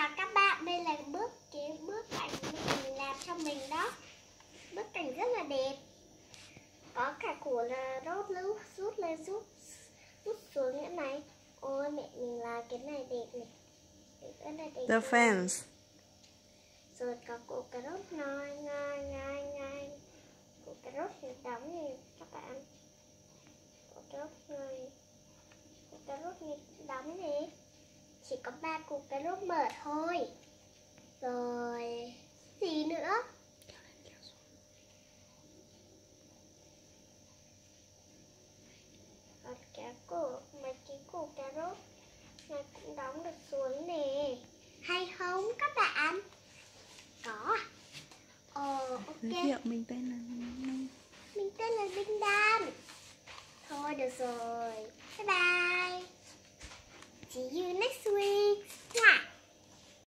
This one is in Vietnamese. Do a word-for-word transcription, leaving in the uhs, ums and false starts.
À các bạn, đây là bước cái bước cảnh mình làm cho mình đó. Bước cảnh rất là đẹp. Có cả củ là rốt lưu rút lên rút rút xuống như này. Ôi mẹ mình làm cái này đẹp này. Cái này đẹp. The fence. Rồi có củ cà rốt ngai ngai ngai ngai. Củ cà rốt thì đóng này các bạn. Củ cà rốt này. Củ cà rốt này đóng này. Chỉ có ba củ cà rốt mở thôi. Rồi gì nữa? Còn cả củ mấy cái củ cà rốt này cũng đóng được xuống nè. Hay không các bạn? Có. Ờ ok. Giới thiệu mình tên là Minh. Mình tên là Linh Đan. Thôi được rồi. Bye bye. See you next week.